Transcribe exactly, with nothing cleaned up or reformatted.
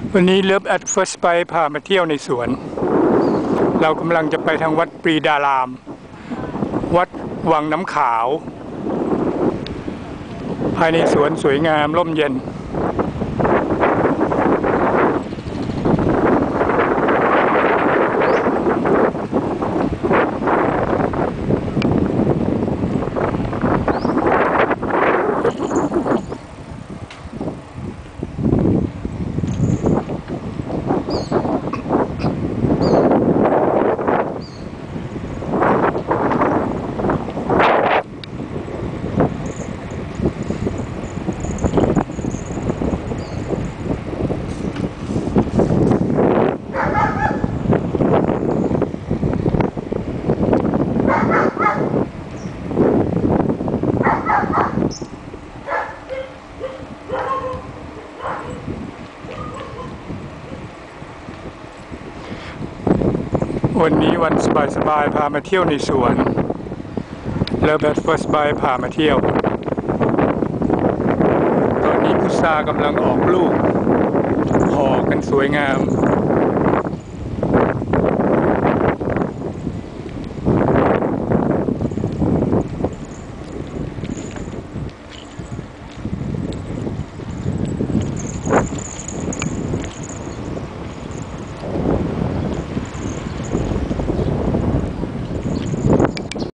วันนี้ Love at First Bite พามาเที่ยวในสวนเรากำลังจะไปทางวัดปรีดารามวัดวังน้ำขาวภายในสวนสวยงามร่มเย็นวันนี้วันสบายๆพามาเที่ยวในสวนแล้วแบบ First Bite พามาเที่ยวตอนนี้พุทรากำลังออกลูกห่อกันสวยงาม